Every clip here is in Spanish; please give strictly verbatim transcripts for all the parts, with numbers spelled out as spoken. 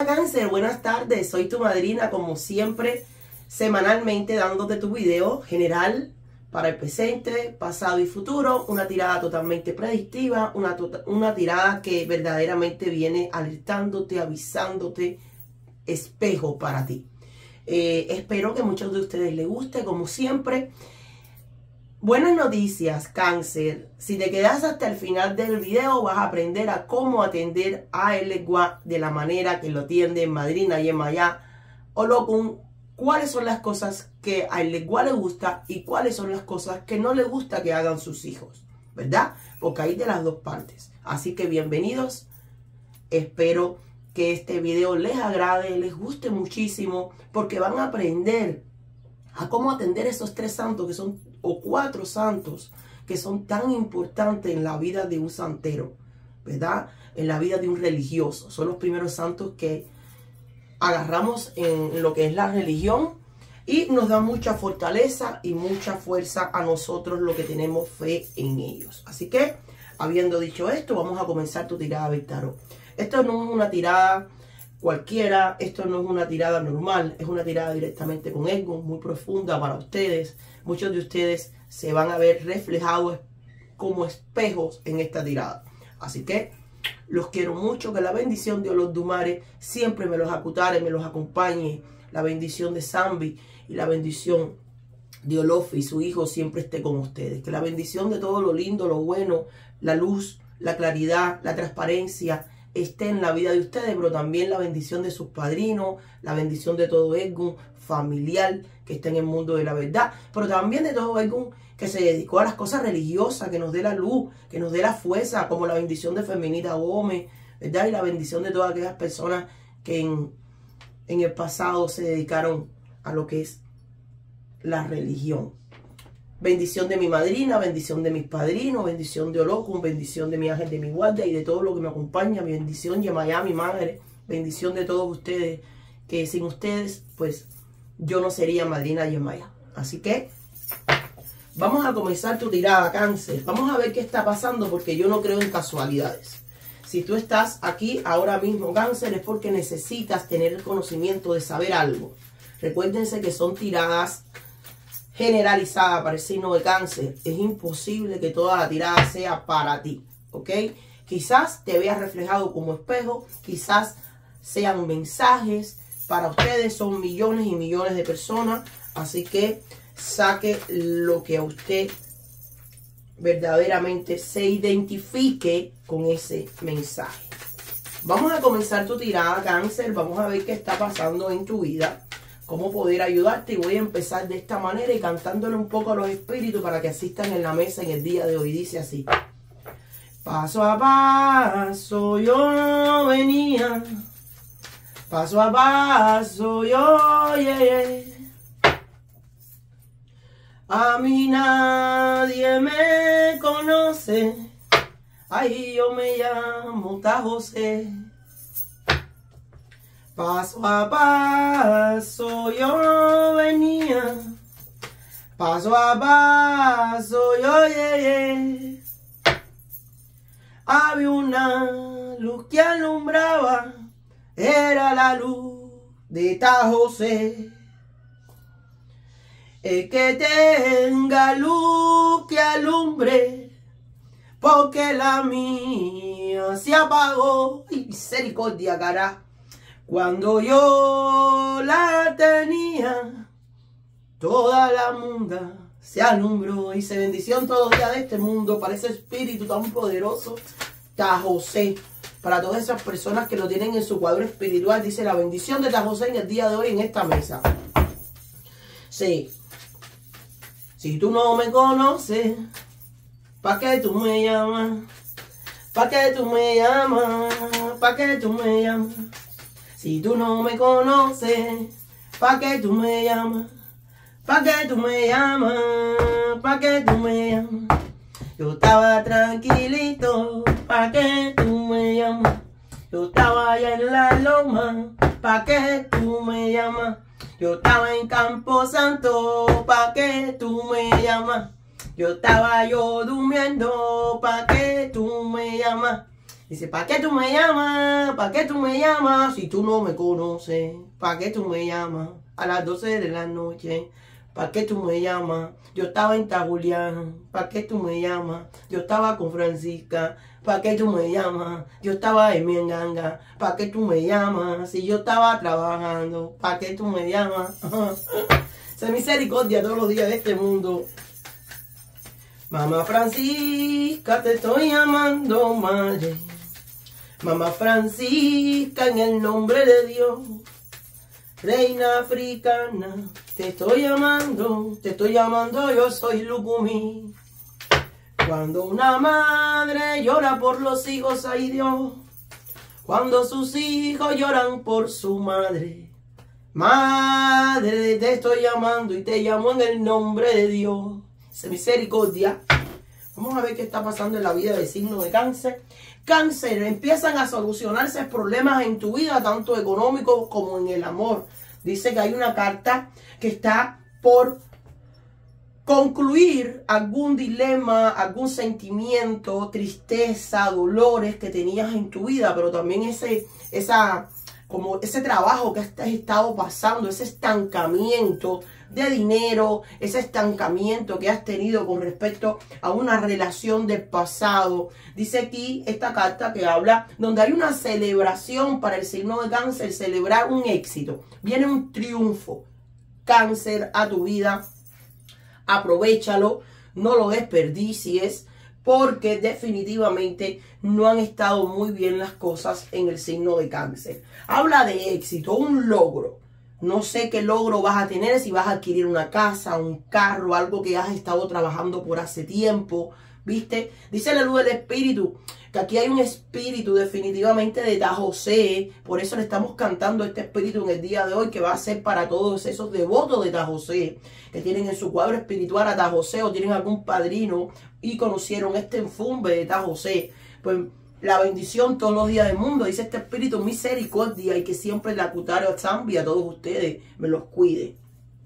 Cáncer, buenas tardes, soy tu madrina como siempre, semanalmente dándote tu video general para el presente, pasado y futuro, una tirada totalmente predictiva, una, to una tirada que verdaderamente viene alertándote, avisándote, espejo para ti. Eh, espero que a muchos de ustedes les guste, como siempre. Buenas noticias, Cáncer. Si te quedas hasta el final del video, vas a aprender a cómo atender a el legua de la manera que lo atiende Madrina Yemayá Olokun. Cuáles son las cosas que a el legua le gusta y cuáles son las cosas que no le gusta que hagan sus hijos, ¿verdad? Porque hay de las dos partes. Así que bienvenidos. Espero que este video les agrade, les guste muchísimo, porque van a aprender a cómo atender esos tres santos que son, o cuatro santos que son tan importantes en la vida de un santero, ¿verdad? En la vida de un religioso. Son los primeros santos que agarramos en lo que es la religión y nos da mucha fortaleza y mucha fuerza a nosotros los que tenemos fe en ellos. Así que, habiendo dicho esto, vamos a comenzar tu tirada del tarot. Esto no es una tirada cualquiera, esto no es una tirada normal, es una tirada directamente con ego, muy profunda para ustedes. Muchos de ustedes se van a ver reflejados como espejos en esta tirada. Así que los quiero mucho, que la bendición de Olodumare siempre me los acutare, me los acompañe. La bendición de Zambi y la bendición de Olofi, su hijo, siempre esté con ustedes. Que la bendición de todo lo lindo, lo bueno, la luz, la claridad, la transparencia esté en la vida de ustedes, pero también la bendición de sus padrinos, la bendición de todo Egun familiar que está en el mundo de la verdad, pero también de todo Egun que se dedicó a las cosas religiosas, que nos dé la luz, que nos dé la fuerza, como la bendición de Feminita Gómez, ¿verdad? Y la bendición de todas aquellas personas que en, en el pasado se dedicaron a lo que es la religión. Bendición de mi madrina, bendición de mis padrinos, bendición de Olokun, bendición de mi ángel de mi guardia y de todo lo que me acompaña. Bendición Yemayá, mi madre, bendición de todos ustedes, que sin ustedes, pues, yo no sería madrina Yemayá. Así que vamos a comenzar tu tirada, Cáncer. Vamos a ver qué está pasando, porque yo no creo en casualidades. Si tú estás aquí ahora mismo, Cáncer, es porque necesitas tener el conocimiento de saber algo. Recuérdense que son tiradas generalizada para el signo de Cáncer. Es imposible que toda la tirada sea para ti, ¿ok? Quizás te veas reflejado como espejo, quizás sean mensajes para ustedes, son millones y millones de personas, así que saque lo que a usted verdaderamente se identifique con ese mensaje. Vamos a comenzar tu tirada, Cáncer. Vamos a ver qué está pasando en tu vida, cómo poder ayudarte, y voy a empezar de esta manera y cantándole un poco a los espíritus para que asistan en la mesa en el día de hoy. Dice así: paso a paso yo venía, paso a paso yo llegué, a mí nadie me conoce, ay, yo me llamo Ta José. Paso a paso yo venía, paso a paso yo llegué. Había una luz que alumbraba, era la luz de Ta José. El que tenga luz que alumbre, porque la mía se apagó. Y misericordia, cara. Cuando yo la tenía, toda la munda se alumbró. Dice: bendición todos los días de este mundo para ese espíritu tan poderoso, Ta José. Para todas esas personas que lo tienen en su cuadro espiritual, dice: la bendición de Ta José en el día de hoy en esta mesa. Sí. Si tú no me conoces, ¿pa' qué tú me llamas? ¿Pa' qué tú me llamas? ¿Pa' qué tú me llamas? Si tú no me conoces, ¿pa' qué tú me llamas? ¿Pa' qué tú me llamas? ¿Pa' qué tú me llamas? Yo estaba tranquilito, ¿pa' qué tú me llamas? Yo estaba allá en la loma, ¿pa' qué tú me llamas? Yo estaba en Campo Santo, ¿pa' qué tú me llamas? Yo estaba yo durmiendo, ¿pa' qué tú me llamas? Dice, ¿para qué tú me llamas? ¿Para qué tú me llamas? Si tú no me conoces, ¿para qué tú me llamas? A las doce de la noche, ¿para qué tú me llamas? Yo estaba en Tajulián, ¿para qué tú me llamas? Yo estaba con Francisca, ¿para qué tú me llamas? Yo estaba en mi enganga, ¿para qué tú me llamas? Si yo estaba trabajando, ¿para qué tú me llamas? Sé misericordia todos los días de este mundo. Mamá Francisca, te estoy llamando madre. Mamá Francisca, en el nombre de Dios. Reina africana, te estoy llamando, te estoy llamando, yo soy Lucumí. Cuando una madre llora por los hijos, ay Dios. Cuando sus hijos lloran por su madre. Madre, te estoy llamando y te llamo en el nombre de Dios. Esa misericordia. Vamos a ver qué está pasando en la vida del signo de Cáncer. Cáncer, empiezan a solucionarse problemas en tu vida, tanto económico como en el amor. Dice que hay una carta que está por concluir algún dilema, algún sentimiento, tristeza, dolores que tenías en tu vida, pero también ese, esa, como ese trabajo que has estado pasando, ese estancamiento de dinero, ese estancamiento que has tenido con respecto a una relación del pasado. Dice aquí esta carta que habla donde hay una celebración para el signo de Cáncer, celebrar un éxito. Viene un triunfo, Cáncer, a tu vida. Aprovéchalo, no lo desperdicies, porque definitivamente no han estado muy bien las cosas en el signo de Cáncer. Habla de éxito, un logro. No sé qué logro vas a tener, si vas a adquirir una casa, un carro, algo que has estado trabajando por hace tiempo, ¿viste? Dice la luz del espíritu, que aquí hay un espíritu definitivamente de Tajosé. Por eso le estamos cantando este espíritu en el día de hoy, que va a ser para todos esos devotos de Tajosé, que tienen en su cuadro espiritual a Tajosé o tienen algún padrino y conocieron este enfumbe de Tajosé. Pues la bendición todos los días del mundo, dice este espíritu, misericordia, y que siempre la Cutario Zambia a todos ustedes me los cuide.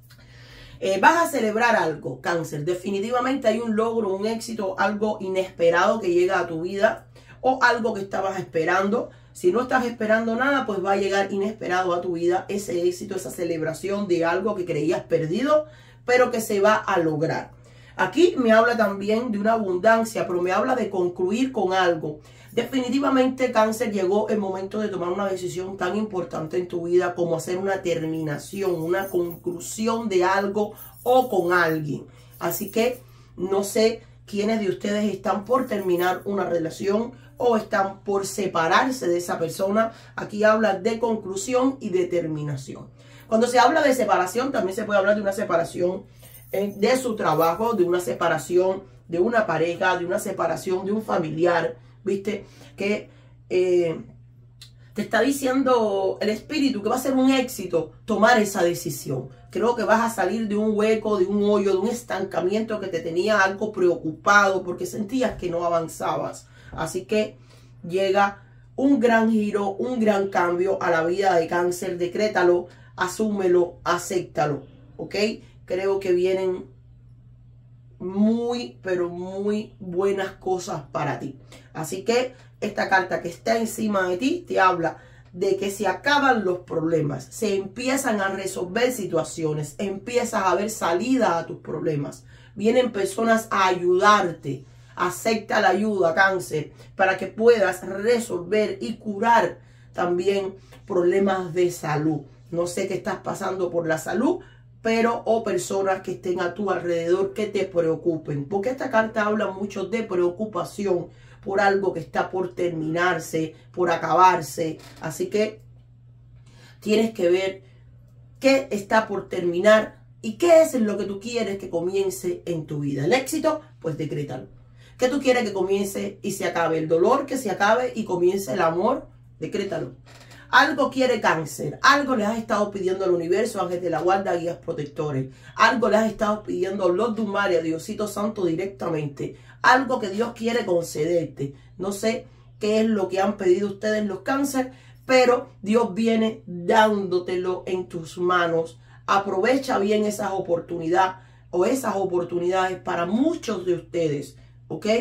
Eh, vas a celebrar algo, Cáncer. Definitivamente hay un logro, un éxito, algo inesperado que llega a tu vida o algo que estabas esperando. Si no estás esperando nada, pues va a llegar inesperado a tu vida ese éxito, esa celebración de algo que creías perdido, pero que se va a lograr. Aquí me habla también de una abundancia, pero me habla de concluir con algo. Definitivamente, Cáncer, llegó el momento de tomar una decisión tan importante en tu vida como hacer una terminación, una conclusión de algo o con alguien. Así que no sé quiénes de ustedes están por terminar una relación o están por separarse de esa persona. Aquí habla de conclusión y de terminación. Cuando se habla de separación, también se puede hablar de una separación de su trabajo, de una separación de una pareja, de una separación de un familiar. ¿Viste? Que eh, te está diciendo el espíritu que va a ser un éxito tomar esa decisión. Creo que vas a salir de un hueco, de un hoyo, de un estancamiento que te tenía algo preocupado porque sentías que no avanzabas. Así que llega un gran giro, un gran cambio a la vida de Cáncer. Decrétalo, asúmelo, acéptalo. ¿Ok? Creo que vienen muy, pero muy buenas cosas para ti. Así que esta carta que está encima de ti te habla de que se acaban los problemas, se empiezan a resolver situaciones, empiezas a ver salida a tus problemas. Vienen personas a ayudarte. Acepta la ayuda, Cáncer, para que puedas resolver y curar también problemas de salud. No sé qué estás pasando por la salud, pero o personas que estén a tu alrededor que te preocupen, porque esta carta habla mucho de preocupación por algo que está por terminarse, por acabarse. Así que tienes que ver qué está por terminar y qué es lo que tú quieres que comience en tu vida. El éxito, pues decrétalo. ¿Qué tú quieres que comience y se acabe? El dolor, que se acabe y comience el amor, decrétalo. Algo quiere Cáncer, algo le has estado pidiendo al universo, ángeles de la guarda, guías protectores. Algo le has estado pidiendo a los Dumaria, a Diosito Santo directamente. Algo que Dios quiere concederte. No sé qué es lo que han pedido ustedes los Cáncer, pero Dios viene dándotelo en tus manos. Aprovecha bien esas oportunidades o esas oportunidades para muchos de ustedes, ¿ok?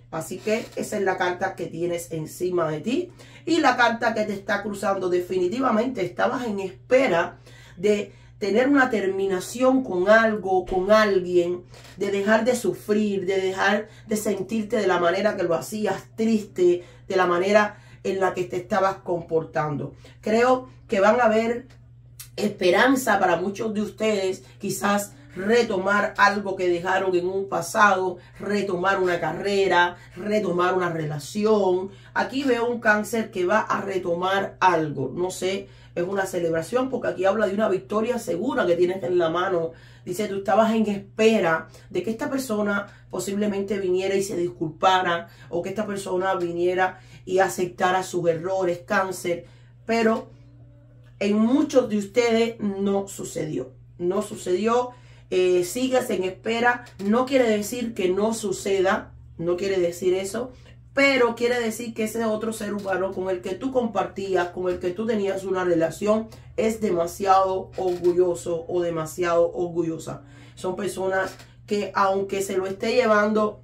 Así que esa es la carta que tienes encima de ti. Y la carta que te está cruzando, definitivamente estabas en espera de tener una terminación con algo, con alguien, de dejar de sufrir, de dejar de sentirte de la manera que lo hacías, triste, de la manera en la que te estabas comportando. Creo que van a haber esperanza para muchos de ustedes, quizás retomar algo que dejaron en un pasado, retomar una carrera, retomar una relación. Aquí veo un Cáncer que va a retomar algo, no sé, es una celebración porque aquí habla de una victoria segura que tienes en la mano. Dice, tú estabas en espera de que esta persona posiblemente viniera y se disculpara, o que esta persona viniera y aceptara sus errores, Cáncer, pero en muchos de ustedes no sucedió, no sucedió. Eh, sigues en espera, no quiere decir que no suceda, no quiere decir eso, pero quiere decir que ese otro ser humano con el que tú compartías, con el que tú tenías una relación, es demasiado orgulloso o demasiado orgullosa. Son personas que, aunque se lo esté llevando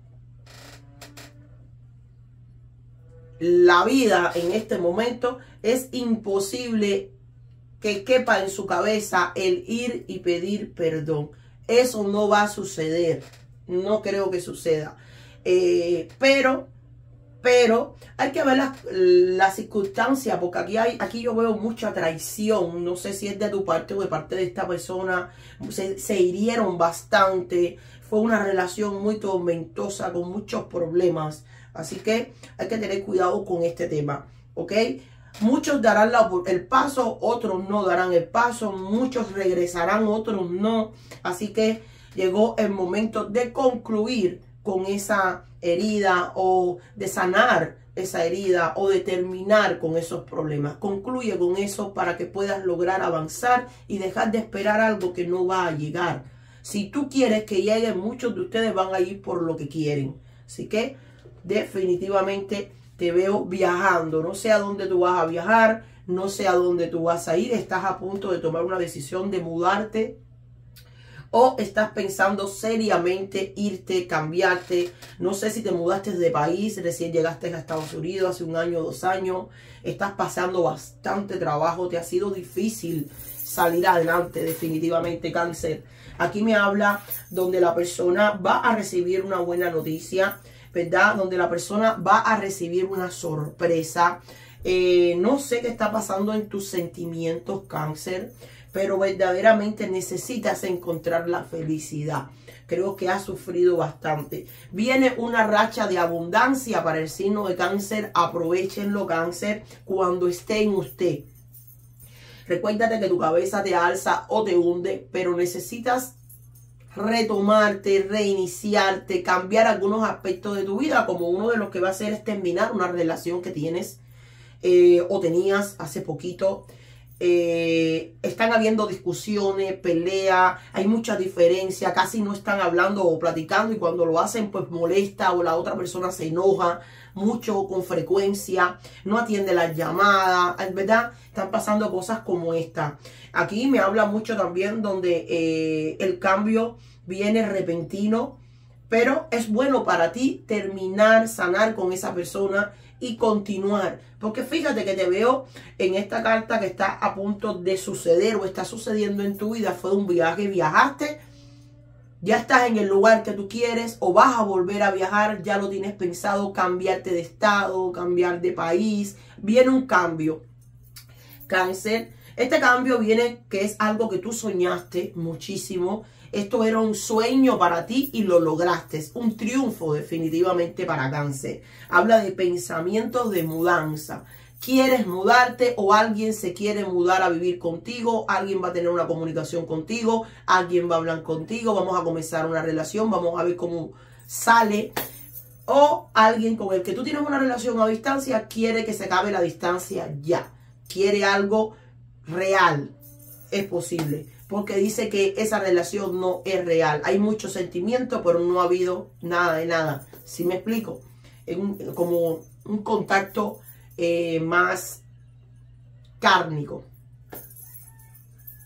la vida en este momento, es imposible que quepa en su cabeza el ir y pedir perdón. Eso no va a suceder. No creo que suceda. Eh, pero, pero hay que ver las la circunstancias, porque aquí hay, aquí yo veo mucha traición. No sé si es de tu parte o de parte de esta persona. Se, se hirieron bastante. Fue una relación muy tormentosa, con muchos problemas. Así que hay que tener cuidado con este tema, ¿ok? Muchos darán la, el paso, otros no darán el paso, muchos regresarán, otros no. Así que llegó el momento de concluir con esa herida, o de sanar esa herida, o de terminar con esos problemas. Concluye con eso para que puedas lograr avanzar y dejar de esperar algo que no va a llegar. Si tú quieres que llegue, muchos de ustedes van a ir por lo que quieren. Así que definitivamente te veo viajando. No sé a dónde tú vas a viajar, no sé a dónde tú vas a ir. Estás a punto de tomar una decisión de mudarte, o estás pensando seriamente irte, cambiarte. No sé si te mudaste de país, recién llegaste a Estados Unidos hace un año, dos años. Estás pasando bastante trabajo, te ha sido difícil salir adelante, definitivamente, Cáncer. Aquí me habla donde la persona va a recibir una buena noticia, ¿verdad? Donde la persona va a recibir una sorpresa. Eh, no sé qué está pasando en tus sentimientos, Cáncer, pero verdaderamente necesitas encontrar la felicidad. Creo que has sufrido bastante. Viene una racha de abundancia para el signo de Cáncer. Aprovechenlo, Cáncer, cuando esté en usted. Recuérdate que tu cabeza te alza o te hunde, pero necesitas retomarte, reiniciarte, cambiar algunos aspectos de tu vida, como uno de los que va a hacer es terminar una relación que tienes eh, o tenías hace poquito. Eh, están habiendo discusiones, peleas, hay mucha diferencia, casi no están hablando o platicando, y cuando lo hacen pues molesta, o la otra persona se enoja mucho, con frecuencia, no atiende las llamadas, ¿verdad? Están pasando cosas como esta. Aquí me habla mucho también donde eh, el cambio viene repentino, pero es bueno para ti terminar, sanar con esa persona y continuar. Porque fíjate que te veo en esta carta que está a punto de suceder o está sucediendo en tu vida. Fue un viaje, viajaste, ya estás en el lugar que tú quieres, o vas a volver a viajar, ya lo tienes pensado, cambiarte de estado, cambiar de país. Viene un cambio, Cáncer. Este cambio viene que es algo que tú soñaste muchísimo. Esto era un sueño para ti y lo lograste. Es un triunfo definitivamente para Cáncer. Habla de pensamientos de mudanza. Quieres mudarte, o alguien se quiere mudar a vivir contigo. Alguien va a tener una comunicación contigo. Alguien va a hablar contigo. Vamos a comenzar una relación. Vamos a ver cómo sale. O alguien con el que tú tienes una relación a distancia quiere que se acabe la distancia ya. Quiere algo real. Es posible, porque dice que esa relación no es real. Hay mucho sentimiento, pero no ha habido nada de nada. ¿Sí me explico? Es un, como un contacto eh, más cárnico.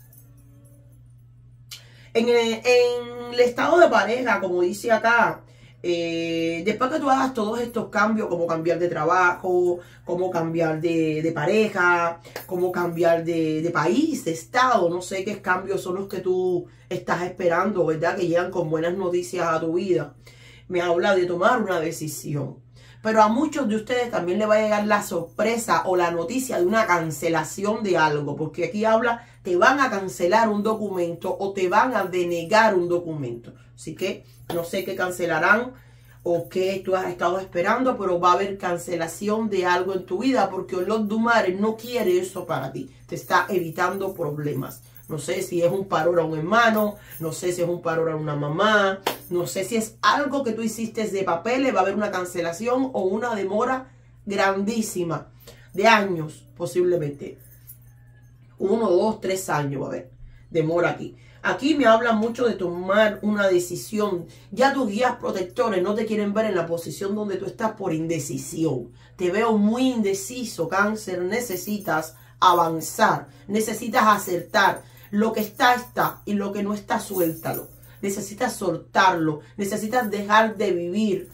En el, en el estado de pareja, como dice acá, Eh, después que tú hagas todos estos cambios, como cambiar de trabajo, como cambiar de, de pareja, como cambiar de, de país, de estado, no sé qué cambios son los que tú estás esperando, ¿verdad? Que llegan con buenas noticias a tu vida. Me habla de tomar una decisión. Pero a muchos de ustedes también le va a llegar la sorpresa o la noticia de una cancelación de algo. Porque aquí habla, te van a cancelar un documento o te van a denegar un documento. Así que no sé qué cancelarán o qué tú has estado esperando, pero va a haber cancelación de algo en tu vida porque Olor du Mare no quiere eso para ti. Te está evitando problemas. No sé si es un paror a un hermano, no sé si es un paror a una mamá, no sé si es algo que tú hiciste de papeles, va a haber una cancelación o una demora grandísima, de años posiblemente. Uno, dos, tres años va a haber demora aquí. Aquí me habla mucho de tomar una decisión. Ya tus guías protectores no te quieren ver en la posición donde tú estás por indecisión. Te veo muy indeciso, Cáncer. Necesitas avanzar, necesitas acertar. Lo que está, está. Y lo que no está, suéltalo. Necesitas soltarlo. Necesitas dejar de vivir.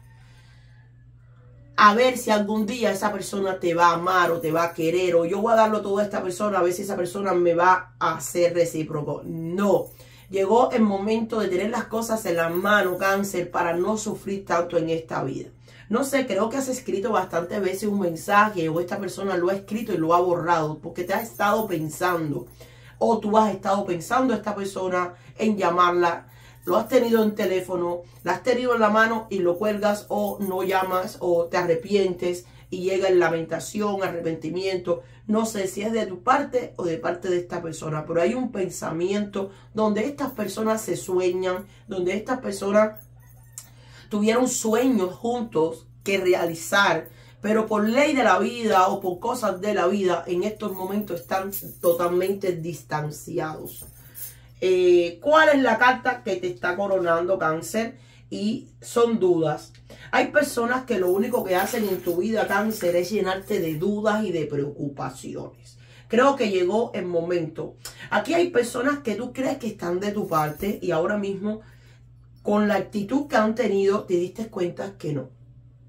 A ver si algún día esa persona te va a amar o te va a querer. O yo voy a darlo todo a esta persona. A ver si esa persona me va a hacer recíproco. No. Llegó el momento de tener las cosas en la mano, Cáncer, para no sufrir tanto en esta vida. No sé, creo que has escrito bastantes veces un mensaje o esta persona lo ha escrito y lo ha borrado porque te ha estado pensando. O tú has estado pensando a esta persona en llamarla, lo has tenido en teléfono, la has tenido en la mano y lo cuelgas o no llamas o te arrepientes y llega en lamentación, arrepentimiento. No sé si es de tu parte o de parte de esta persona, pero hay un pensamiento donde estas personas se sueñan, donde estas personas tuvieron sueños juntos que realizar, pero por ley de la vida o por cosas de la vida, en estos momentos están totalmente distanciados. Eh, ¿Cuál es la carta que te está coronando, Cáncer? Y son dudas. Hay personas que lo único que hacen en tu vida, Cáncer, es llenarte de dudas y de preocupaciones. Creo que llegó el momento. Aquí hay personas que tú crees que están de tu parte y ahora mismo, con la actitud que han tenido, te diste cuenta que no.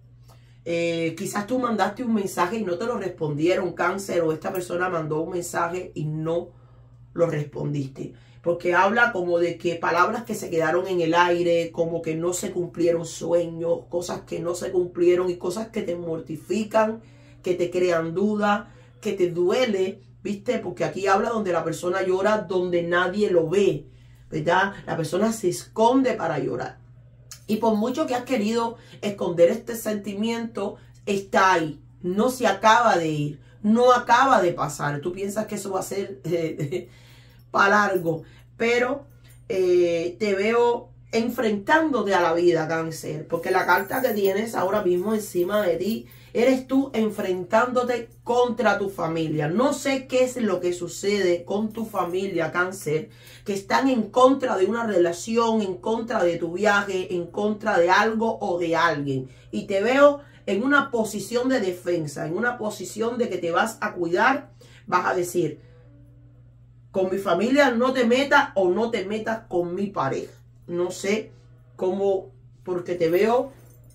Eh, quizás tú mandaste un mensaje y no te lo respondieron, Cáncer, o esta persona mandó un mensaje y no lo respondiste. Porque habla como de que palabras que se quedaron en el aire, como que no se cumplieron sueños, cosas que no se cumplieron y cosas que te mortifican, que te crean duda, que te duele, ¿viste? Porque aquí habla donde la persona llora, donde nadie lo ve, ¿verdad? La persona se esconde para llorar. Y por mucho que has querido esconder este sentimiento, está ahí. No se acaba de ir. No acaba de pasar. Tú piensas que eso va a ser eh, para largo. Pero eh, te veo enfrentándote a la vida, Cáncer. Porque la carta que tienes ahora mismo encima de ti, eres tú enfrentándote contra tu familia. No sé qué es lo que sucede con tu familia, Cáncer, que están en contra de una relación, en contra de tu viaje, en contra de algo o de alguien. Y te veo en una posición de defensa, en una posición de que te vas a cuidar. Vas a decir, con mi familia no te metas o no te metas con mi pareja. No sé cómo, porque te veo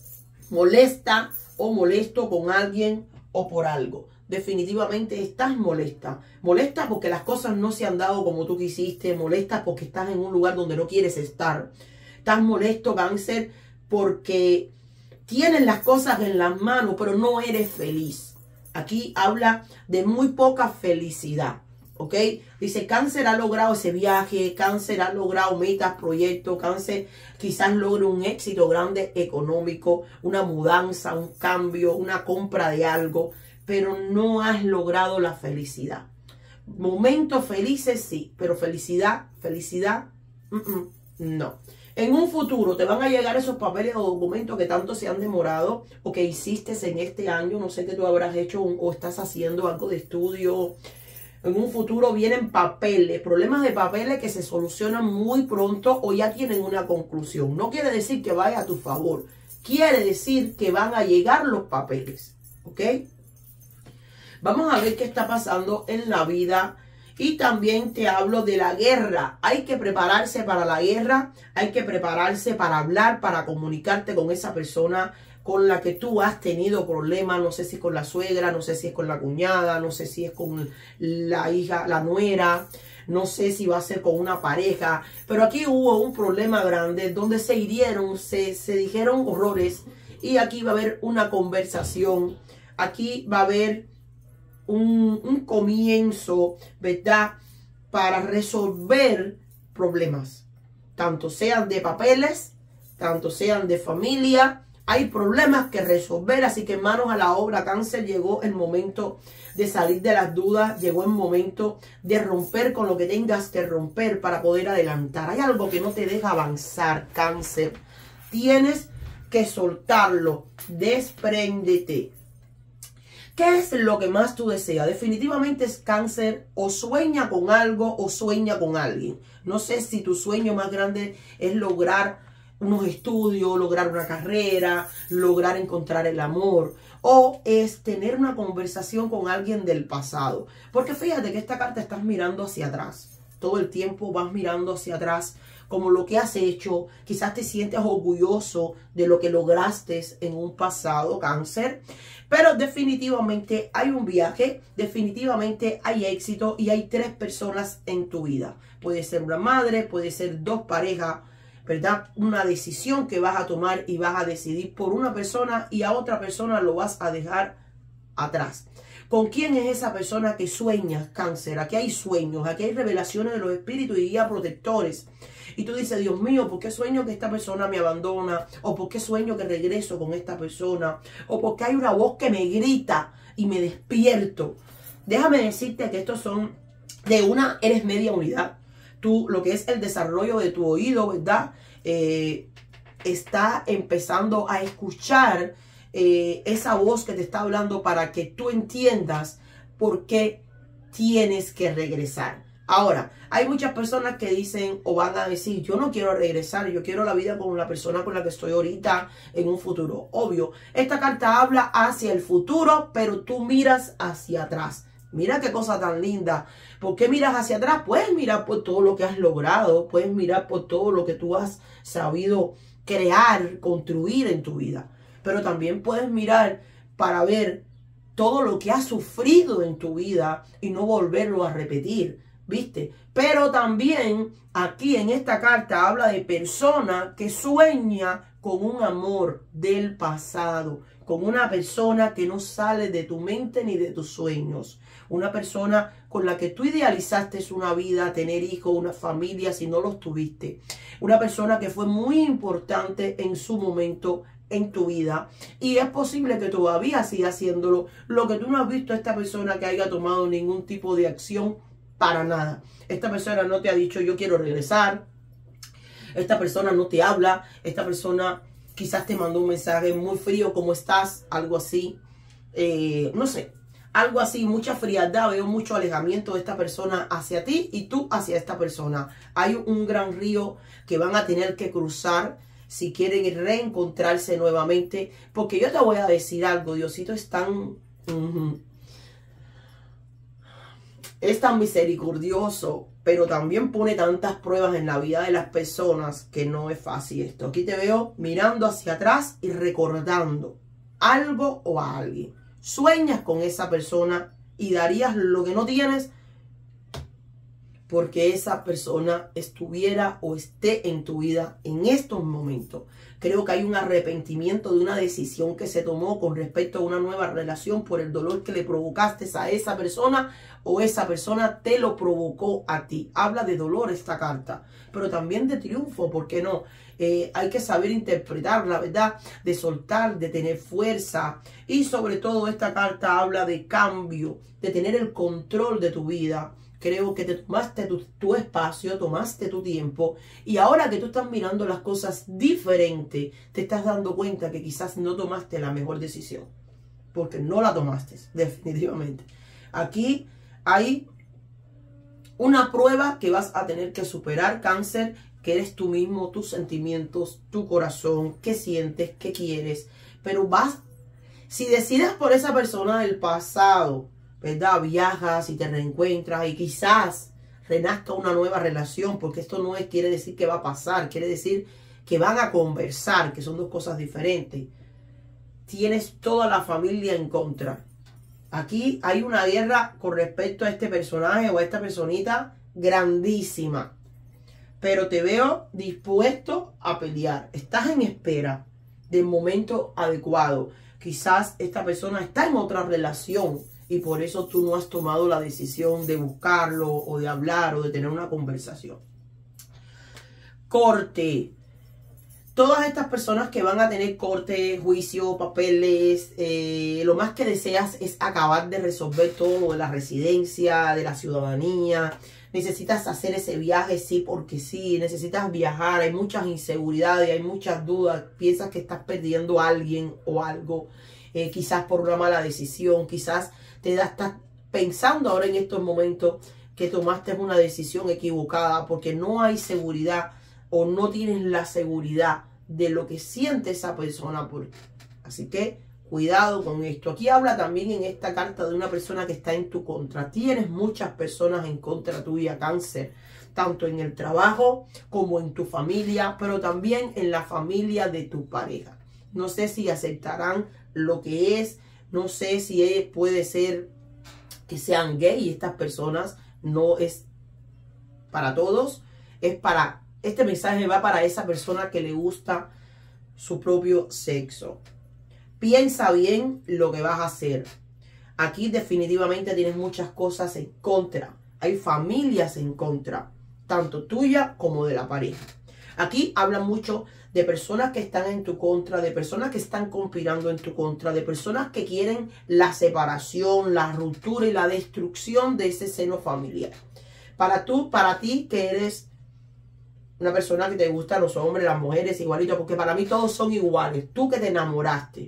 molesta o molesto con alguien o por algo. Definitivamente estás molesta. Molesta porque las cosas no se han dado como tú quisiste. Molesta porque estás en un lugar donde no quieres estar. Estás molesto, Cáncer, porque tienes las cosas en las manos, pero no eres feliz. Aquí habla de muy poca felicidad. ¿Ok? Dice, Cáncer ha logrado ese viaje, Cáncer ha logrado metas, proyectos, Cáncer quizás logre un éxito grande económico, una mudanza, un cambio, una compra de algo, pero no has logrado la felicidad. Momentos felices sí, pero felicidad, felicidad, mm -mm, no. En un futuro te van a llegar esos papeles o documentos que tanto se han demorado o que hiciste en este año, no sé qué tú habrás hecho o estás haciendo algo de estudio. En un futuro vienen papeles, problemas de papeles que se solucionan muy pronto o ya tienen una conclusión. No quiere decir que vaya a tu favor. Quiere decir que van a llegar los papeles. ¿Ok? Vamos a ver qué está pasando en la vida Y también te hablo de la guerra. Hay que prepararse para la guerra. Hay que prepararse para hablar, para comunicarte con esa persona con la que tú has tenido problemas. No sé si es con la suegra, no sé si es con la cuñada, no sé si es con la hija, la nuera. No sé si va a ser con una pareja. Pero aquí hubo un problema grande donde se hirieron, se, se dijeron horrores. Y aquí va a haber una conversación. Aquí va a haber un, un comienzo, ¿verdad? Para resolver problemas. Tanto sean de papeles, tanto sean de familia. Hay problemas que resolver, así que manos a la obra, Cáncer. Llegó el momento de salir de las dudas, llegó el momento de romper con lo que tengas que romper para poder adelantar. Hay algo que no te deja avanzar, Cáncer. Tienes que soltarlo, despréndete. ¿Qué es lo que más tú deseas? Definitivamente es Cáncer, o sueña con algo o sueña con alguien. No sé si tu sueño más grande es lograr unos estudios, lograr una carrera, lograr encontrar el amor, o es tener una conversación con alguien del pasado. Porque fíjate que esta carta estás mirando hacia atrás. Todo el tiempo vas mirando hacia atrás, como lo que has hecho. Quizás te sientes orgulloso de lo que lograste en un pasado, Cáncer. Pero definitivamente hay un viaje, definitivamente hay éxito y hay tres personas en tu vida. Puede ser una madre, puede ser dos parejas, ¿verdad? Una decisión que vas a tomar y vas a decidir por una persona y a otra persona lo vas a dejar atrás. ¿Con quién es esa persona que sueñas, Cáncer? Aquí hay sueños, aquí hay revelaciones de los espíritus y guías protectores. Y tú dices, Dios mío, ¿por qué sueño que esta persona me abandona? ¿O por qué sueño que regreso con esta persona? ¿O porque hay una voz que me grita y me despierto? Déjame decirte que estos son de una, eres media unidad. Tú, lo que es el desarrollo de tu oído, ¿verdad? Eh, está empezando a escuchar eh, esa voz que te está hablando para que tú entiendas por qué tienes que regresar. Ahora, hay muchas personas que dicen o van a decir, yo no quiero regresar, yo quiero la vida con la persona con la que estoy ahorita en un futuro. Obvio, esta carta habla hacia el futuro, pero tú miras hacia atrás. Mira qué cosa tan linda. ¿Por qué miras hacia atrás? Puedes mirar por todo lo que has logrado. Puedes mirar por todo lo que tú has sabido crear, construir en tu vida. Pero también puedes mirar para ver todo lo que has sufrido en tu vida y no volverlo a repetir. ¿Viste? Pero también aquí en esta carta habla de persona que sueña con un amor del pasado. Con una persona que no sale de tu mente ni de tus sueños. Una persona con la que tú idealizaste una vida, tener hijos, una familia, si no los tuviste. Una persona que fue muy importante en su momento en tu vida. Y es posible que todavía siga haciéndolo. Lo que tú no has visto a esta persona que haya tomado ningún tipo de acción para nada. Esta persona no te ha dicho yo quiero regresar. Esta persona no te habla. Esta persona quizás te mandó un mensaje muy frío, ¿cómo estás? Algo así. Eh, no sé. Algo así, mucha frialdad, veo mucho alejamiento de esta persona hacia ti y tú hacia esta persona. Hay un gran río que van a tener que cruzar si quieren reencontrarse nuevamente. Porque yo te voy a decir algo, Diosito es tan... Uh-huh, es tan misericordioso, pero también pone tantas pruebas en la vida de las personas que no es fácil esto. Aquí te veo mirando hacia atrás y recordando algo o a alguien. Sueñas con esa persona y darías lo que no tienes porque esa persona estuviera o esté en tu vida en estos momentos. Creo que hay un arrepentimiento de una decisión que se tomó con respecto a una nueva relación por el dolor que le provocaste a esa persona o esa persona te lo provocó a ti. Habla de dolor esta carta, pero también de triunfo, ¿por qué no? Eh, hay que saber interpretar, la verdad, de soltar, de tener fuerza. Y sobre todo esta carta habla de cambio, de tener el control de tu vida. Creo que te tomaste tu, tu espacio, tomaste tu tiempo y ahora que tú estás mirando las cosas diferente, te estás dando cuenta que quizás no tomaste la mejor decisión. Porque no la tomaste, definitivamente. Aquí hay una prueba que vas a tener que superar, Cáncer, que eres tú mismo, tus sentimientos, tu corazón, qué sientes, qué quieres. Pero vas, si decides por esa persona del pasado, ¿verdad? Viajas y te reencuentras y quizás renazca una nueva relación, porque esto no es, quiere decir que va a pasar, quiere decir que van a conversar, que son dos cosas diferentes. Tienes toda la familia en contra. Aquí hay una guerra con respecto a este personaje o a esta personita grandísima. Pero te veo dispuesto a pelear. Estás en espera del momento adecuado. Quizás esta persona está en otra relación y por eso tú no has tomado la decisión de buscarlo o de hablar o de tener una conversación. Corte. Todas estas personas que van a tener corte, juicio, papeles, eh, lo más que deseas es acabar de resolver todo lo de la residencia, de la ciudadanía. Necesitas hacer ese viaje sí porque sí, necesitas viajar, hay muchas inseguridades, hay muchas dudas, piensas que estás perdiendo a alguien o algo, eh, quizás por una mala decisión, quizás te da, estás pensando ahora en estos momentos que tomaste una decisión equivocada porque no hay seguridad o no tienes la seguridad de lo que siente esa persona por ti. Así que cuidado con esto. Aquí habla también en esta carta de una persona que está en tu contra. Tienes muchas personas en contra tuya, Cáncer, tanto en el trabajo como en tu familia, pero también en la familia de tu pareja. No sé si aceptarán lo que es, no sé si puede ser que sean gay. Estas personas no es para todos, es para, este mensaje va para esa persona que le gusta su propio sexo. Piensa bien lo que vas a hacer. Aquí definitivamente tienes muchas cosas en contra. Hay familias en contra, tanto tuya como de la pareja. Aquí habla mucho de personas que están en tu contra, de personas que están conspirando en tu contra, de personas que quieren la separación, la ruptura y la destrucción de ese seno familiar. Para tú, para ti que eres una persona que te gustan los hombres, las mujeres, igualitos, porque para mí todos son iguales. Tú que te enamoraste,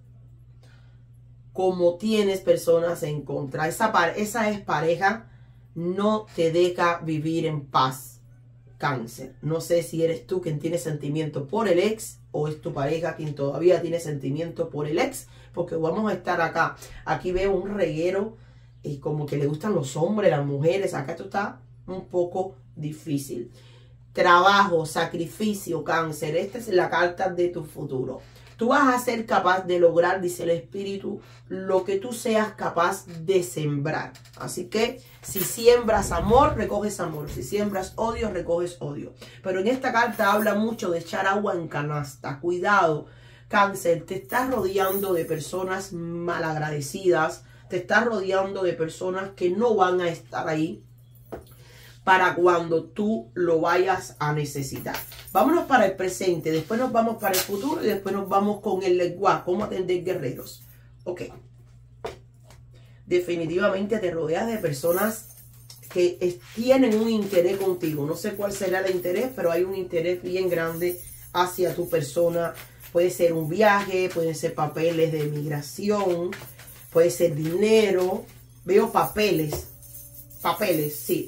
como tienes personas en contra, esa, esa expareja no te deja vivir en paz, Cáncer. No sé si eres tú quien tiene sentimiento por el ex o es tu pareja quien todavía tiene sentimiento por el ex, porque vamos a estar acá. Aquí veo un reguero y como que le gustan los hombres, las mujeres. Acá esto está un poco difícil. Trabajo, sacrificio, Cáncer. Esta es la carta de tu futuro. Tú vas a ser capaz de lograr, dice el espíritu, lo que tú seas capaz de sembrar. Así que si siembras amor, recoges amor. Si siembras odio, recoges odio. Pero en esta carta habla mucho de echar agua en canasta. Cuidado, Cáncer, te estás rodeando de personas malagradecidas. Te estás rodeando de personas que no van a estar ahí para cuando tú lo vayas a necesitar. Vámonos para el presente, después nos vamos para el futuro y después nos vamos con el lenguaje, cómo atender guerreros. Ok. Definitivamente te rodeas de personas que es, tienen un interés contigo. No sé cuál será el interés, pero hay un interés bien grande hacia tu persona. Puede ser un viaje, pueden ser papeles de migración, puede ser dinero. Veo papeles, papeles, sí.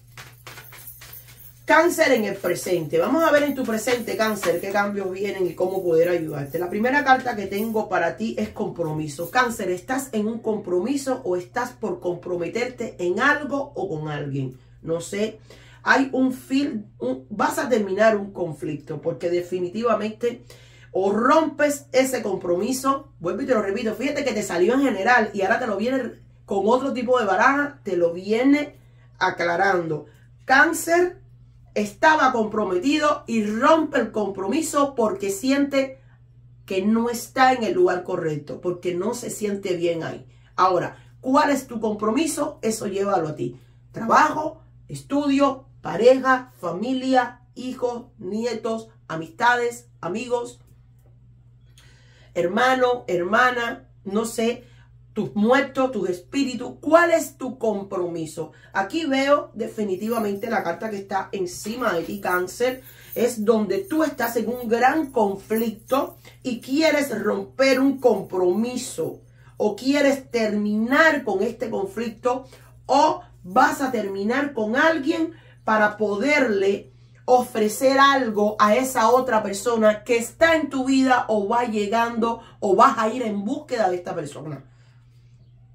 Cáncer en el presente. Vamos a ver en tu presente, Cáncer, qué cambios vienen y cómo poder ayudarte. La primera carta que tengo para ti es compromiso. Cáncer, ¿estás en un compromiso o estás por comprometerte en algo o con alguien? No sé. Hay un feel, un, vas a terminar un conflicto porque definitivamente o rompes ese compromiso. Vuelvo y te lo repito. Fíjate que te salió en general y ahora te lo viene con otro tipo de baraja. Te lo viene aclarando. Cáncer estaba comprometido y rompe el compromiso porque siente que no está en el lugar correcto, porque no se siente bien ahí. Ahora, ¿cuál es tu compromiso? Eso llévalo a ti. Trabajo, estudio, pareja, familia, hijos, nietos, amistades, amigos, hermano, hermana, no sé, tus muertos, tus espíritus. ¿Cuál es tu compromiso? Aquí veo definitivamente la carta que está encima de ti, Cáncer. Es donde tú estás en un gran conflicto y quieres romper un compromiso. O quieres terminar con este conflicto. O vas a terminar con alguien para poderle ofrecer algo a esa otra persona que está en tu vida o va llegando o vas a ir en búsqueda de esta persona.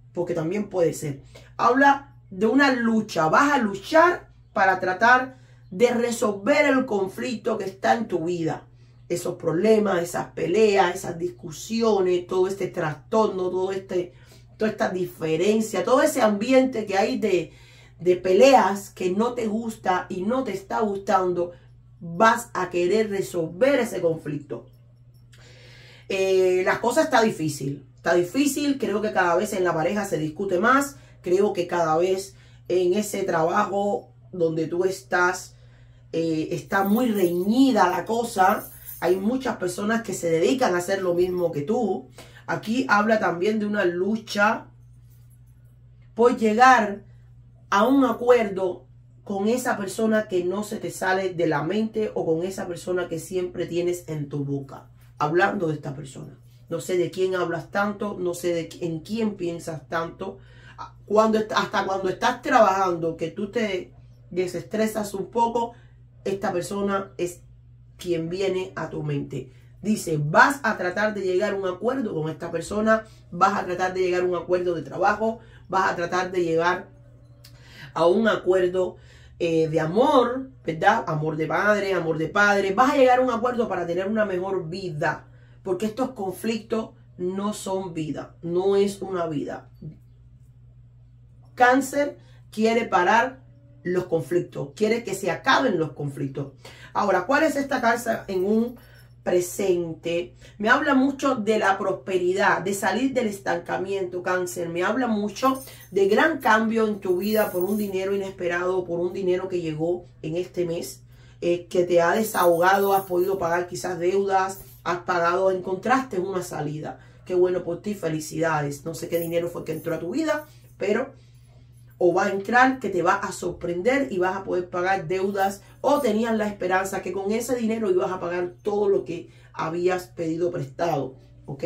porque también puede ser. Habla de una lucha. Vas a luchar para tratar de resolver el conflicto que está en tu vida. Esos problemas, esas peleas, esas discusiones, todo este trastorno, todo este, toda esta diferencia, todo ese ambiente que hay de, de peleas que no te gusta y no te está gustando, vas a querer resolver ese conflicto. Eh, la cosa está difícil, está difícil, creo que cada vez en la pareja se discute más, creo que cada vez en ese trabajo donde tú estás, eh, está muy reñida la cosa. Hay muchas personas que se dedican a hacer lo mismo que tú. Aquí habla también de una lucha por llegar a un acuerdo con esa persona que no se te sale de la mente o con esa persona que siempre tienes en tu boca. Hablando de esta persona. No sé de quién hablas tanto, no sé de en quién piensas tanto. Cuando, hasta cuando estás trabajando, que tú te desestresas un poco, esta persona es quien viene a tu mente. Dice, vas a tratar de llegar a un acuerdo con esta persona, vas a tratar de llegar a un acuerdo de trabajo, vas a tratar de llegar a un acuerdo eh, de amor, ¿verdad? Amor de madre, amor de padre. Vas a llegar a un acuerdo para tener una mejor vida, porque estos conflictos no son vida, no es una vida. Cáncer quiere parar los conflictos, quiere que se acaben los conflictos. Ahora, ¿cuál es esta carta en un presente? Me habla mucho de la prosperidad, de salir del estancamiento, Cáncer. Me habla mucho de gran cambio en tu vida por un dinero inesperado, por un dinero que llegó en este mes, eh, que te ha desahogado, has podido pagar quizás deudas, has pagado, encontraste una salida. Qué bueno por ti, felicidades. No sé qué dinero fue que entró a tu vida, pero o va a entrar que te va a sorprender y vas a poder pagar deudas, o tenías la esperanza que con ese dinero ibas a pagar todo lo que habías pedido prestado, ¿ok?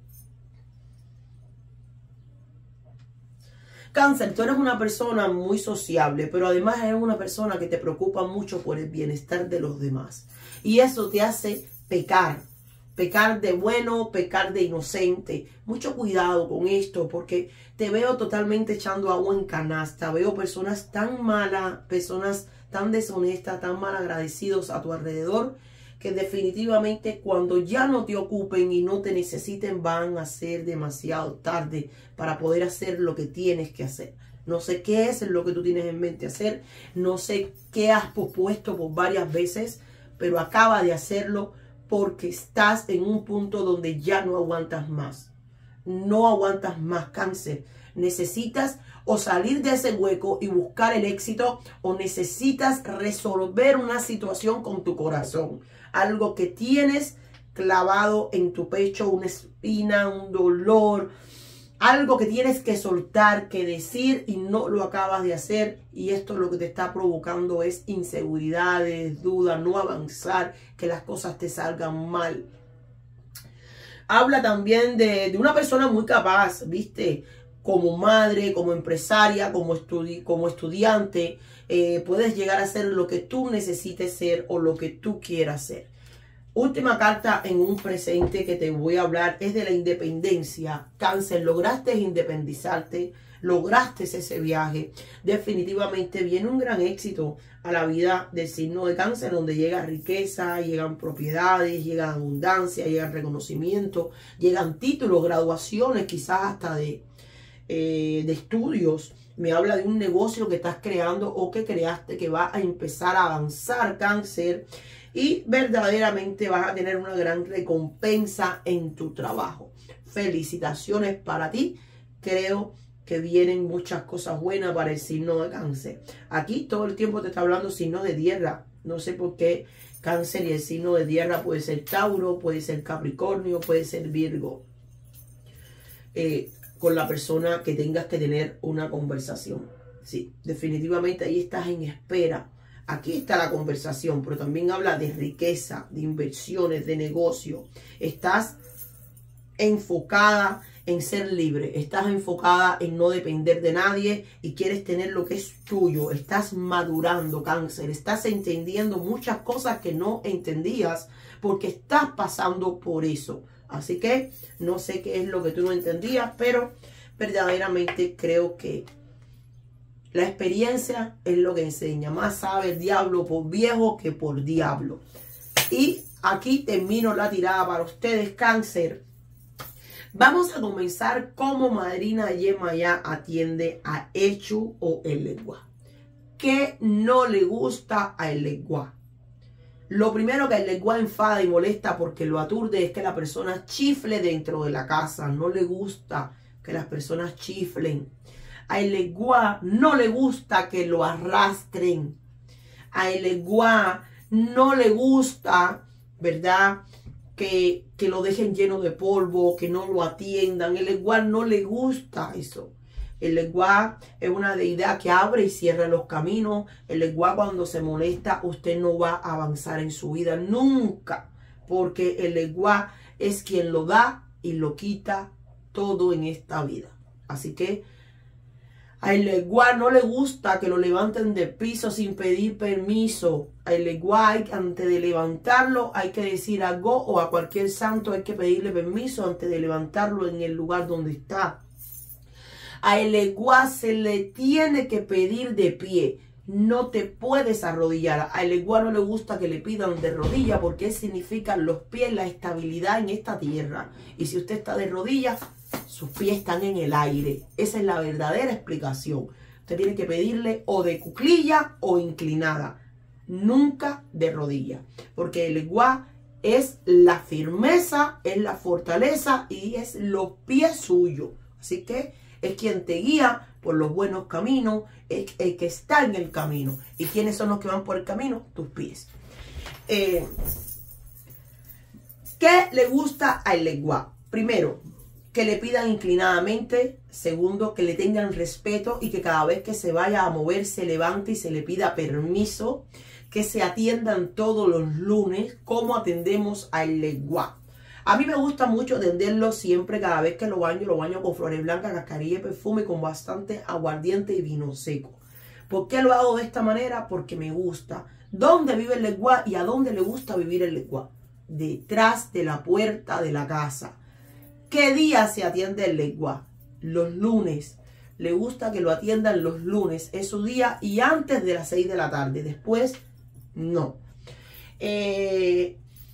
Cáncer, tú eres una persona muy sociable, pero además eres una persona que te preocupa mucho por el bienestar de los demás. Y eso te hace pecar. Pecar de bueno, pecar de inocente. Mucho cuidado con esto, porque te veo totalmente echando agua en canasta. Veo personas tan malas, personas tan deshonestas, tan mal agradecidos a tu alrededor, que definitivamente cuando ya no te ocupen y no te necesiten, van a ser demasiado tarde para poder hacer lo que tienes que hacer. No sé qué es lo que tú tienes en mente hacer. No sé qué has pospuesto por varias veces, pero acaba de hacerlo, porque estás en un punto donde ya no aguantas más. No aguantas más, Cáncer. Necesitas o salir de ese hueco y buscar el éxito, o necesitas resolver una situación con tu corazón. Algo que tienes clavado en tu pecho, una espina, un dolor, algo que tienes que soltar, que decir y no lo acabas de hacer, y esto lo que te está provocando es inseguridades, dudas, no avanzar, que las cosas te salgan mal. Habla también de, de una persona muy capaz, ¿viste? Como madre, como empresaria, como, estudi como estudiante, eh, puedes llegar a ser lo que tú necesites ser o lo que tú quieras ser. Última carta en un presente que te voy a hablar es de la independencia. Cáncer, lograste independizarte, lograste ese viaje. Definitivamente viene un gran éxito a la vida del signo de Cáncer, donde llega riqueza, llegan propiedades, llega abundancia, llega reconocimiento, llegan títulos, graduaciones, quizás hasta de, eh, de estudios. Me habla de un negocio que estás creando o que creaste, que va a empezar a avanzar, Cáncer. Y verdaderamente vas a tener una gran recompensa en tu trabajo. Felicitaciones para ti. Creo que vienen muchas cosas buenas para el signo de Cáncer. Aquí todo el tiempo te está hablando signo de tierra. No sé por qué Cáncer, y el signo de tierra puede ser Tauro, puede ser Capricornio, puede ser Virgo. Eh, con la persona que tengas que tener una conversación. Sí, definitivamente ahí estás en espera. Aquí está la conversación, pero también habla de riqueza, de inversiones, de negocio. Estás enfocada en ser libre. Estás enfocada en no depender de nadie y quieres tener lo que es tuyo. Estás madurando, Cáncer. Estás entendiendo muchas cosas que no entendías porque estás pasando por eso. Así que no sé qué es lo que tú no entendías, pero verdaderamente creo que la experiencia es lo que enseña. Más sabe el diablo por viejo que por diablo. Y aquí termino la tirada para ustedes, Cáncer. Vamos a comenzar como madrina Yemayá atiende a Echu o el Leguá. ¿Qué no le gusta a el Leguá? Lo primero que el Leguá enfada y molesta porque lo aturde es que la persona chifle dentro de la casa. No le gusta que las personas chiflen. A el Leguá no le gusta que lo arrastren. A el Leguá no le gusta, ¿verdad?, que, que lo dejen lleno de polvo, que no lo atiendan. El Leguá no le gusta eso. El Leguá es una deidad que abre y cierra los caminos. El Leguá, cuando se molesta, usted no va a avanzar en su vida nunca. Porque el Leguá es quien lo da y lo quita todo en esta vida. Así que a el Leguá no le gusta que lo levanten del piso sin pedir permiso. A el Leguá, antes de levantarlo, hay que decir a Go o a cualquier santo, hay que pedirle permiso antes de levantarlo en el lugar donde está. A el Leguá se le tiene que pedir de pie. No te puedes arrodillar. A el Leguá no le gusta que le pidan de rodilla porque significan los pies, la estabilidad en esta tierra. Y si usted está de rodillas, sus pies están en el aire. Esa es la verdadera explicación. Usted tiene que pedirle o de cuclilla o inclinada. Nunca de rodilla. Porque el Leguá es la firmeza, es la fortaleza y es los pies suyos. Así que es quien te guía por los buenos caminos, es el que está en el camino. ¿Y quiénes son los que van por el camino? Tus pies. Eh, ¿Qué le gusta al Leguá? Primero, que le pidan inclinadamente. Segundo, que le tengan respeto y que cada vez que se vaya a mover se levante y se le pida permiso. Que se atiendan todos los lunes como atendemos al Leguá. A mí me gusta mucho atenderlo siempre, cada vez que lo baño, lo baño con flores blancas, cascarilla y perfume, con bastante aguardiente y vino seco. ¿Por qué lo hago de esta manera? Porque me gusta. ¿Dónde vive el Leguá y a dónde le gusta vivir el Leguá? Detrás de la puerta de la casa. ¿Qué día se atiende el Leguá? Los lunes. Le gusta que lo atiendan los lunes, es su día, y antes de las seis de la tarde. Después, no. Eh...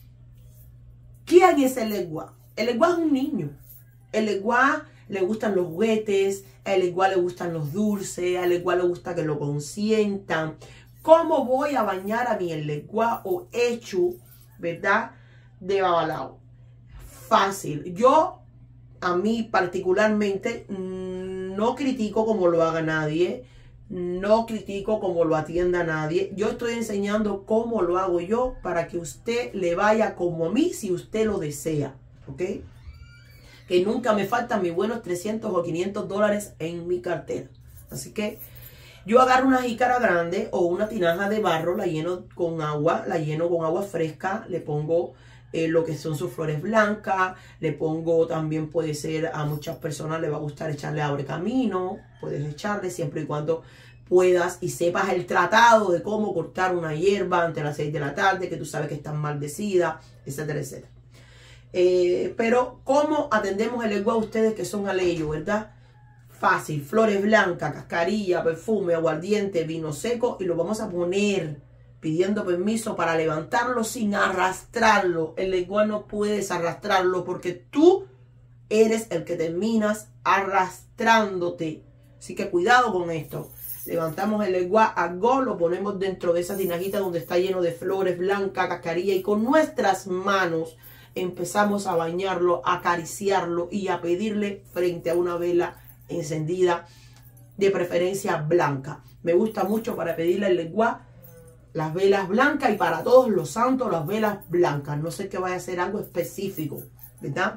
¿Quién es el Leguá? El Leguá es un niño. El Leguá le gustan los juguetes, al Leguá le gustan los dulces, al Leguá le gusta que lo consientan. ¿Cómo voy a bañar a mi el Leguá o Echu, verdad, de Babalao? Fácil. Yo, a mí particularmente, no critico como lo haga nadie. No critico como lo atienda nadie. Yo estoy enseñando cómo lo hago yo para que usted le vaya como a mí si usted lo desea. ¿Ok? Que nunca me faltan mis buenos trescientos o quinientos dólares en mi cartera. Así que yo agarro una jícara grande o una tinaja de barro, la lleno con agua, la lleno con agua fresca, le pongo eh, lo que son sus flores blancas, le pongo también, puede ser, a muchas personas les va a gustar echarle abre camino, puedes echarle siempre y cuando puedas y sepas el tratado de cómo cortar una hierba antes de las seis de la tarde, que tú sabes que están maldecidas, etcétera, etcétera. Eh, pero, ¿cómo atendemos el Leguá a ustedes que son aleyos, verdad? Fácil, flores blancas, cascarilla, perfume, aguardiente, vino seco, y lo vamos a poner pidiendo permiso para levantarlo sin arrastrarlo. El Leguá no puedes arrastrarlo porque tú eres el que terminas arrastrándote. Así que cuidado con esto. Levantamos el Leguá a Go, lo ponemos dentro de esa tinajita donde está lleno de flores blancas, cascarilla, y con nuestras manos empezamos a bañarlo, a acariciarlo y a pedirle frente a una vela encendida, de preferencia blanca. Me gusta mucho para pedirle al Leguá las velas blancas, y para todos los santos las velas blancas. No sé que vaya a ser algo específico, ¿verdad?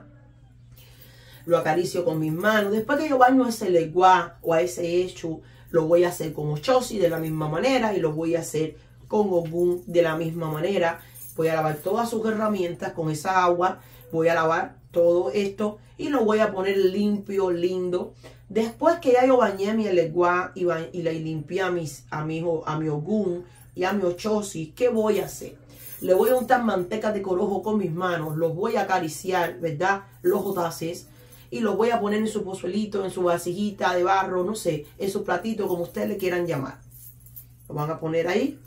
Lo acaricio con mis manos. Después que yo baño a ese Leguá o a ese Echu, lo voy a hacer con Ochosi de la misma manera, y lo voy a hacer con Ogún de la misma manera. Voy a lavar todas sus herramientas con esa agua. Voy a lavar todo esto y lo voy a poner limpio, lindo. Después que ya yo bañé a mi Leguá y, y le limpié a, mis, a, mi, a mi Ogún y a mi Ochosi, ¿qué voy a hacer? Le voy a untar manteca de corojo con mis manos. Los voy a acariciar, ¿verdad? Los otaces. y los voy a poner en su pozuelito, en su vasijita de barro, no sé, en su platito, como ustedes le quieran llamar. Lo van a poner ahí.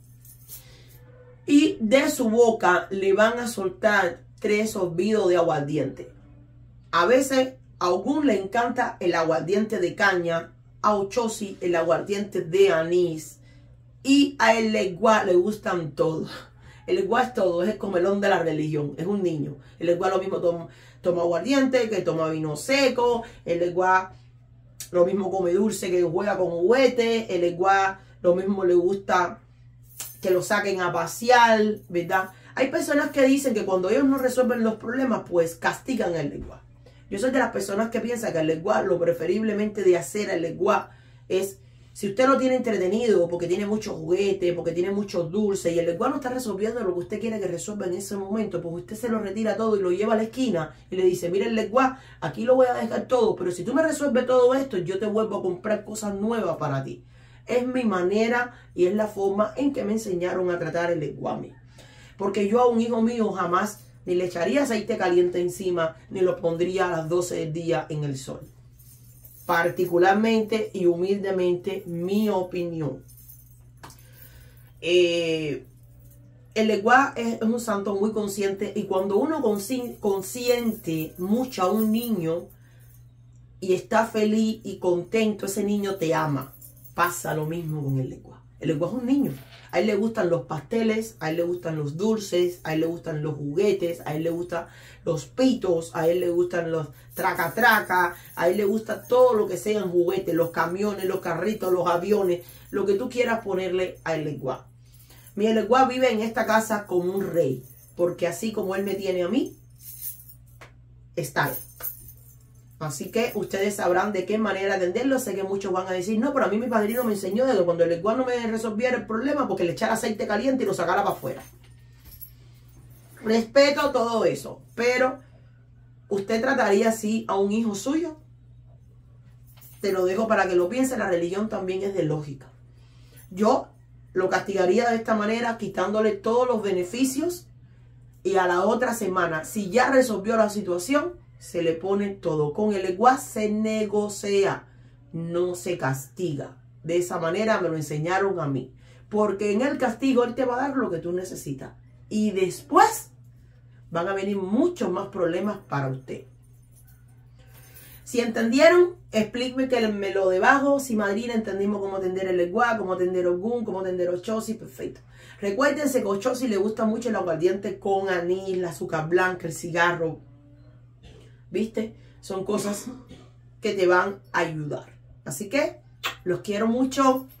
Y de su boca le van a soltar tres sorbidos de aguardiente. A veces a algún le encanta el aguardiente de caña, a Ochosi el aguardiente de anís y a el Legua le gustan todos. El Legua es todo, es el comelón de la religión, es un niño. El Legua lo mismo toma, toma aguardiente, que toma vino seco, el Legua lo mismo come dulce, que juega con juguete, el Legua lo mismo le gusta que lo saquen a pasear, ¿verdad? Hay personas que dicen que cuando ellos no resuelven los problemas, pues castigan al Legua. Yo soy de las personas que piensan que el Legua, lo preferiblemente de hacer al Legua es, si usted lo tiene entretenido, porque tiene muchos juguetes, porque tiene muchos dulces, y el Legua no está resolviendo lo que usted quiere que resuelva en ese momento, pues usted se lo retira todo y lo lleva a la esquina y le dice, mira el Legua, aquí lo voy a dejar todo, pero si tú me resuelves todo esto, yo te vuelvo a comprar cosas nuevas para ti. Es mi manera y es la forma en que me enseñaron a tratar el Legua a mí. Porque yo a un hijo mío jamás ni le echaría aceite caliente encima, ni lo pondría a las doce del día en el sol. Particularmente y humildemente, mi opinión. Eh, el Legua es, es un santo muy consciente, y cuando uno consci consiente mucho a un niño y está feliz y contento, ese niño te ama. Pasa lo mismo con el Legua. El Legua es un niño. A él le gustan los pasteles, a él le gustan los dulces, a él le gustan los juguetes, a él le gustan los pitos, a él le gustan los traca-traca, a él le gusta todo lo que sean juguetes, los camiones, los carritos, los aviones, lo que tú quieras ponerle a el Legua. Mi Legua vive en esta casa como un rey, porque así como él me tiene a mí, está él. Así que ustedes sabrán de qué manera atenderlo. Sé que muchos van a decir, no, pero a mí mi padrino me enseñó de que cuando el Legua no me resolviera el problema, porque le echara aceite caliente y lo sacara para afuera. Respeto todo eso, pero ¿usted trataría así a un hijo suyo? Te lo dejo para que lo piense. La religión también es de lógica. Yo lo castigaría de esta manera, quitándole todos los beneficios, y a la otra semana, si ya resolvió la situación, se le pone todo. Con el Legua se negocia, no se castiga. De esa manera me lo enseñaron a mí. Porque en el castigo él te va a dar lo que tú necesitas. Y después van a venir muchos más problemas para usted. Si entendieron, explíquenme lo debajo. Si madrina entendimos cómo atender el Legua, cómo atender Ogún, cómo atender Ochosi, perfecto. Recuérdense que a Ochosi le gusta mucho el aguardiente con anís, la azúcar blanca, el cigarro. ¿Viste? Son cosas que te van a ayudar. Así que los quiero mucho.